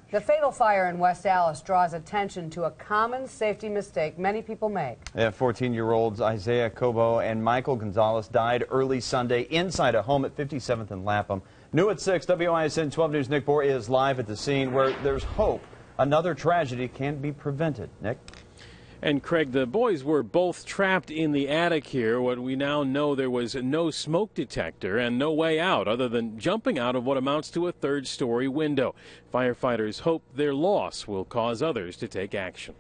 The fatal fire in West Allis draws attention to a common safety mistake many people make. Yeah, 14-year-olds Isaiah Cobo and Michael Gonzalez died early Sunday inside a home at 57th and Lapham. New at 6, WISN 12 News' Nick Bohr is live at the scene where there's hope another tragedy can be prevented. Nick? And Craig, the boys were both trapped in the attic here. What we now know, there was no smoke detector and no way out other than jumping out of what amounts to a third-story window. Firefighters hope their loss will cause others to take action.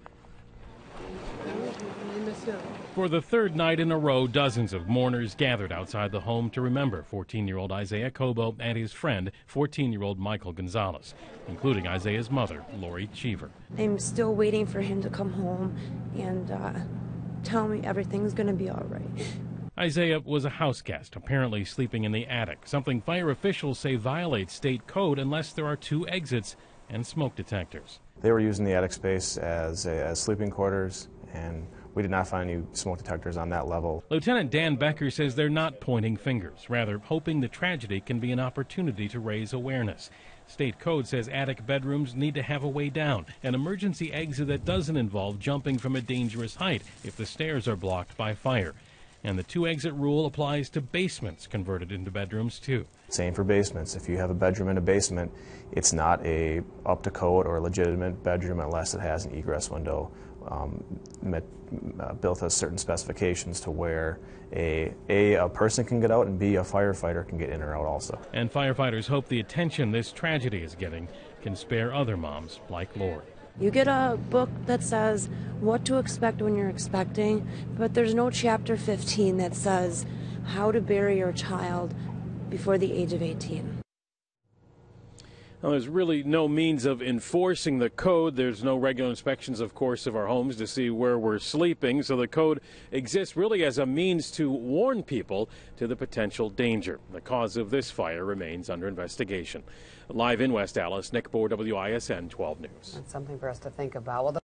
For the third night in a row, dozens of mourners gathered outside the home to remember 14-year-old Isaiah Cobo and his friend, 14-year-old Michael Gonzalez, including Isaiah's mother, Lori Cheever. I'm still waiting for him to come home and tell me everything's going to be all right. Isaiah was a house guest, apparently sleeping in the attic, something fire officials say violates state code unless there are 2 exits and smoke detectors. They were using the attic space as sleeping quarters, and we did not find any smoke detectors on that level. Lieutenant Dan Becker says they're not pointing fingers, rather hoping the tragedy can be an opportunity to raise awareness. State code says attic bedrooms need to have a way down, an emergency exit that doesn't involve jumping from a dangerous height if the stairs are blocked by fire. And the 2-exit rule applies to basements converted into bedrooms, too. Same for basements. If you have a bedroom in a basement, it's not a up-to-code or legitimate bedroom unless it has an egress window built with certain specifications to where a person can get out and B, a firefighter can get in or out also. And firefighters hope the attention this tragedy is getting can spare other moms like Lori. You get a book that says what to expect when you're expecting, but there's no chapter 15 that says how to bury your child before the age of 18. Well, there's really no means of enforcing the code. There's no regular inspections, of course, of our homes to see where we're sleeping. So the code exists really as a means to warn people to the potential danger. The cause of this fire remains under investigation. Live in West Allis, Nick Bohr, WISN 12 News. That's something for us to think about. Well,